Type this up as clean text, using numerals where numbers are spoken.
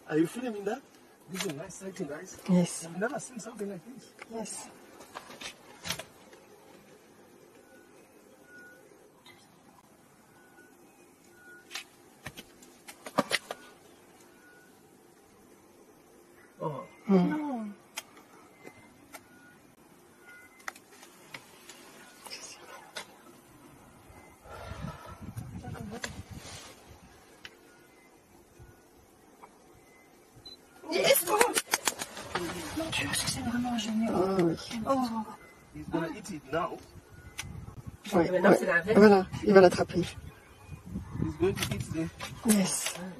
Are you filming that? This is a nice sighting, guys. Yes. I've never seen something like this. Yes. Oh. No. Yes! Oh. Mon Dieu, c'est vraiment génial. Oh, oui. Oh. He's gonna eat it now. Ouais, Maintenant, ouais. c'est la reine. Voilà, il va l'attraper. He's going to eat the... Yes.